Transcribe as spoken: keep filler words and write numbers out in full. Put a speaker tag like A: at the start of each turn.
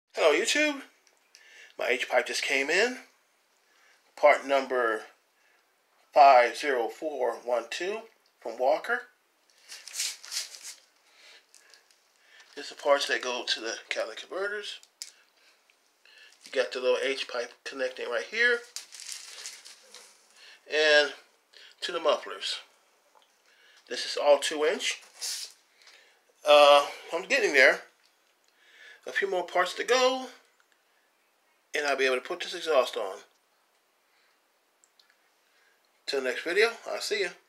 A: Hello YouTube, my H-pipe just came in, part number five zero four one two from Walker. This is the parts that go to the catalytic converters. You got the little H-pipe connecting right here, and to the mufflers. This is all two inch. Uh, I'm getting there. A few more parts to go, and I'll be able to put this exhaust on. Till the next video, I'll see you.